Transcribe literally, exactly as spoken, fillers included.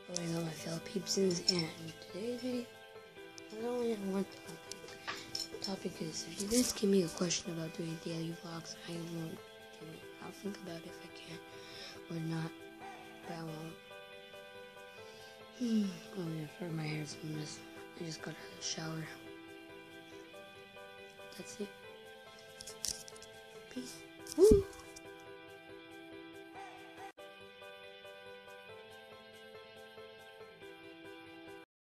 Going on my fellow peepsons, and today's video, I only have one topic. The topic is, if you guys give me a question about doing daily vlogs, I won't do it. I'll think about it if I can or not, but I won't. Hmm. Oh yeah, for my hair's a mess. I just got out of the shower. That's it. Peace. Woo!